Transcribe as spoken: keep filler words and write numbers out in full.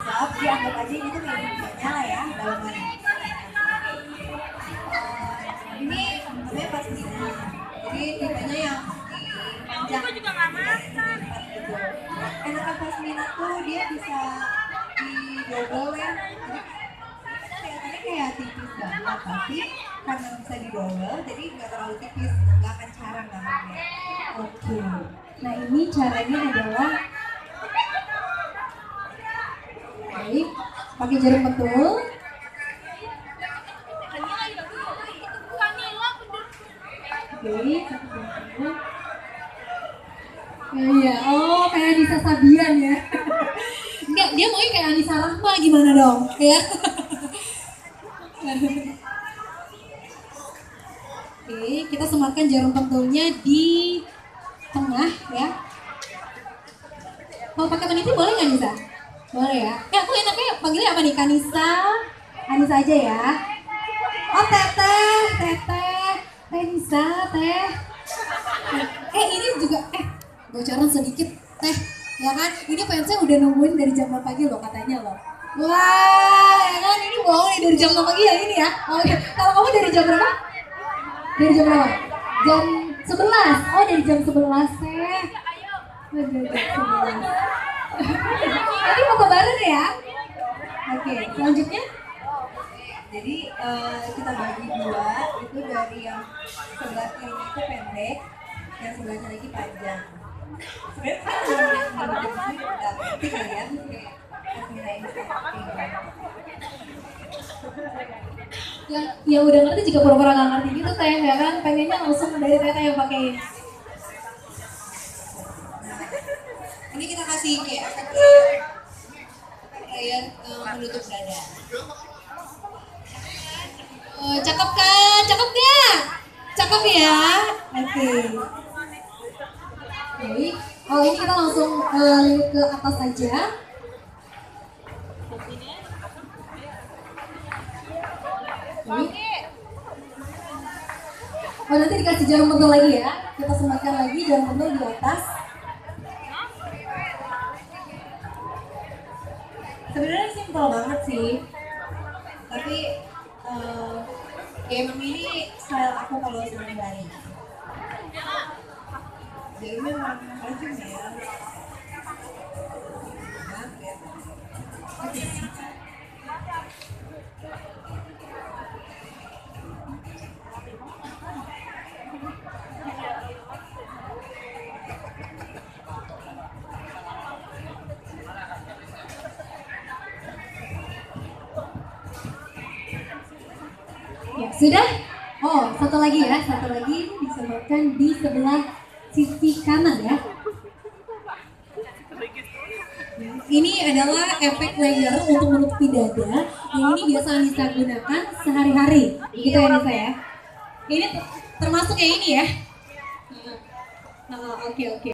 Siap, jadi anggap aja ini tuh mediumnya lah ya, dalaman. Ini namanya pasmina, jadi tipenya yang panjang. Aku juga nggak makan. Enakan pasmina tuh dia bisa didobel ya, kelihatannya kayak tipis banget, tapi karena bisa didobel, jadi nggak terlalu tipis, nggak akan carang namanya. Oke, nah ini caranya adalah baik, pakai jarum pentul. Oke, satu pentul. Iya, oh kayak Anissa Sabian ya. Enggak, dia maunya kayak Anissa Rahma gimana dong? Ya. Oke, kita sematkan jarum pentulnya di tengah ya. Mau pakai peniti boleh nggak Nisa? Boleh ya. Eh aku enaknya panggilnya apa nih? Kanisa, Anissa aja ya. Oh teteh, teteh, teh Nisa, teh. Eh ini juga, eh bocoran sedikit teh, ya kan? Ini fansnya udah nungguin dari jam enam pagi loh katanya loh. Wah, ya kan ini bohong nih dari jam enam pagi ya ini ya. Oke, kalau kamu dari jam berapa? Dari jam berapa? Jam sebelas. Oh dari jam sebelas teh. Dari jam sebelas. Nanti mau ke bareng ya? Oke, selanjutnya? Jadi uh, kita bagi dua, itu dari yang sebelah kiri itu pendek, yang sebelahnya lagi panjang. Sebenarnya kan yang berbeda nggak penting kalian kayak pasmina ini yang yang udah ngerti juga pura-pura nggak ngerti gitu teh ya kan, pengennya langsung dari teteh yang pakai. ini kita kasih kayak kayak uh, menutup dada. Oh, cakep kan? Cakep gak? Cakep ya? Oke. Baik. Oh ini kita langsung uh, lihat ke atas aja. Baik. Oh nanti dikasih jarum pentul lagi ya. Kita sematkan lagi jarum pentul di atas. Sebenarnya simpel banget sih, tapi uh, ya emang ini style aku kalau sehari-hari. Jadi memang rajin ya. Ya, sudah? Oh, satu lagi ya, satu lagi disematkan di sebelah sisi kanan ya. Ini adalah efek layer untuk menutupi dada. Yang ini biasa Anissa gunakan sehari-hari. Gitu ya Anissa ya. Ini termasuk yang ini ya. Oke oke.